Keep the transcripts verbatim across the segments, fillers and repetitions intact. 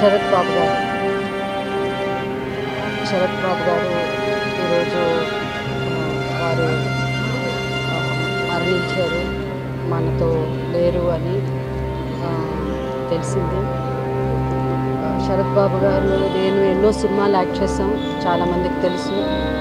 శరత్ బాబు గారు శరత్ బాబు గారు ఈరోజు వారు మరణించారు, మనతో లేరు అని తెలిసింది. శరత్ బాబు గారు నేను ఎన్నో సినిమాలు యాక్ట్ చేసాం, చాలామందికి తెలుసు.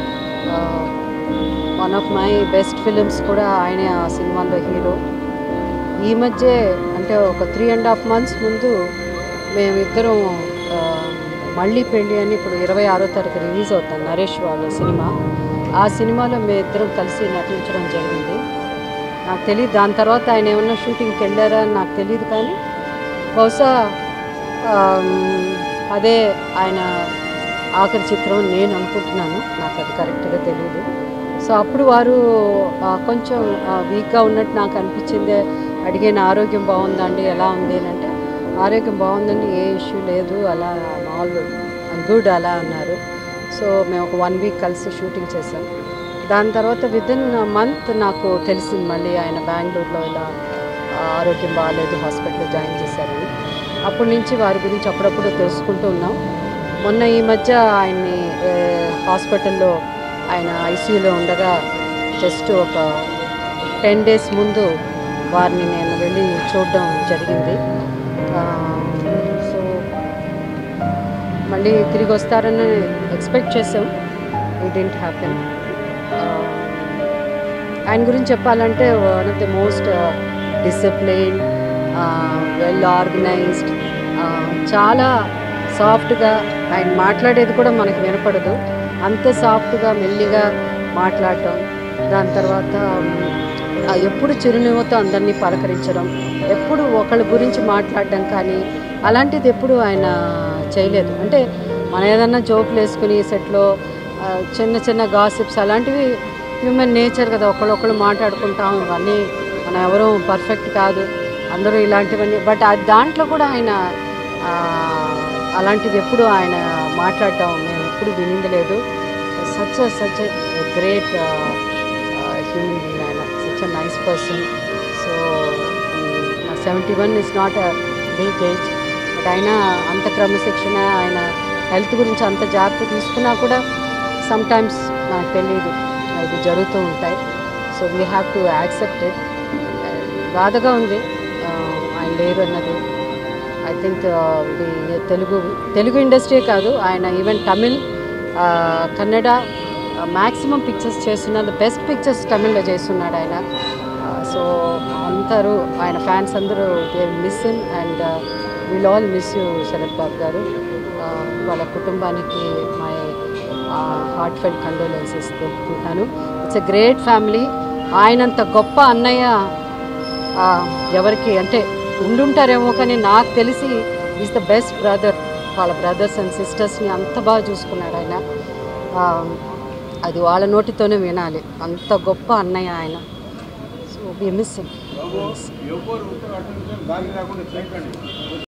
One of my best films కూడా ఆయనే ఆ సినిమాలో హీరో. ఈ మధ్య అంటే ఒక త్రీ అండ్ హాఫ్ మంత్స్ ముందు మేమిద్దరం మళ్ళీ పెళ్ళి అని ఇప్పుడు ఇరవై ఆరో తారీఖు రిలీజ్ అవుతాం నరేష్ వాళ్ళ సినిమా. ఆ సినిమాలో మేమిద్దరం కలిసి నటించడం జరిగింది. నాకు తెలియదు దాని తర్వాత ఆయన ఏమన్నా షూటింగ్కి వెళ్ళారా అని నాకు తెలియదు, కానీ బహుశా అదే ఆయన ఆఖరి చిత్రం నేను అనుకుంటున్నాను, నాకు అది కరెక్ట్గా తెలియదు. సో అప్పుడు వారు కొంచెం వీక్గా ఉన్నట్టు నాకు అనిపించింది. అడిగిన ఆరోగ్యం బాగుందండి, ఎలా ఉంది అని అంటే ఆరోగ్యం బాగుందండి, ఏ ఇష్యూ లేదు, అలా మామూలు గుడ్ అలా అన్నారు. సో మేము ఒక వన్ వీక్ కలిసి షూటింగ్ చేసాం. దాని తర్వాత విదిన్ మంత్ నాకు తెలిసింది మళ్ళీ ఆయన బెంగళూరులో ఇలా ఆరోగ్యం బాగాలేదు, హాస్పిటల్లో జాయిన్ చేశారని. అప్పటి నుంచి వారి గురించి అప్పుడప్పుడు తెలుసుకుంటూ ఉన్నాం. మొన్న ఈ మధ్య ఆయన్ని హాస్పిటల్లో ఆయన ఐసీయూలో ఉండగా జస్ట్ ఒక టెన్ డేస్ ముందు వారిని నేను వెళ్ళి చూడడం జరిగింది. సో మళ్ళీ తిరిగి వస్తారని ఎక్స్పెక్ట్ చేసాం, ఇట్ డిడ్ంట్ హ్యాపెన్. ఆయన గురించి చెప్పాలంటే one of the most discipline, well organised, చాలా సాఫ్ట్గా ఆయన మాట్లాడేది కూడా మనకు వినపడదు, అంత సాఫ్ట్గా మెల్లిగా మాట్లాడటం. దాని తర్వాత ఎప్పుడు చిరునవ్వుతో అందరినీ పలకరించడం, ఎప్పుడు ఒకళ్ళ గురించి మాట్లాడడం కానీ అలాంటిది ఎప్పుడు ఆయన చేయలేదు. అంటే మనం ఏదన్నా జోకులు వేసుకుని సెట్లో చిన్న చిన్న గాసిప్స్ అలాంటివి హ్యూమన్ నేచర్ కదా, ఒకళ్ళొకళ్ళు మాట్లాడుకుంటాం, ఇవన్నీ మనం ఎవరూ పర్ఫెక్ట్ కాదు, అందరూ ఇలాంటివన్నీ. బట్ దాంట్లో కూడా ఆయన అలాంటిది ఎప్పుడు ఆయన మాట్లాడటం మేము ఎప్పుడు వినింది లేదు. Such such great human being ఆయన, such a nice person. So seventy one is not a big age, but ఆయన అంత క్రమశిక్షణ, ఆయన హెల్త్ గురించి అంత జాగ్రత్త తీసుకున్నా కూడా సమ్టైమ్స్ మనకు తెలియదు, అది జరుగుతూ ఉంటాయి. So we have to accept it. బాధగా ఉంది ఆయన లేరు అన్నది. I think Telugu Telugu industry కాదు, ఆయన even Tamil, Kannada maximum pictures చేస్తున్నారు, బెస్ట్ పిక్చర్స్ తమిళ్లో చేస్తున్నాడు ఆయన. సో అందరూ ఆయన ఫ్యాన్స్ అందరూ they miss him and will all miss you Sarath Babu garu. వాళ్ళ కుటుంబానికి మై హార్ట్ ఫెల్ట్ కండోలెన్సెస్ తెలుపుకుంటాను. It's a great family. ఆయనంత గొప్ప అన్నయ్య ఎవరికి అంటే ఉండుంటారేమో, కానీ నాకు తెలిసి ఈజ్ ద బెస్ట్ బ్రదర్. వాళ్ళ బ్రదర్స్ అండ్ సిస్టర్స్ని అంత బాగా చూసుకున్నాడు ఆయన. అది వాళ్ళ నోటితోనే వినాలి, అంత గొప్ప అన్నయ్య ఆయన. So we miss him.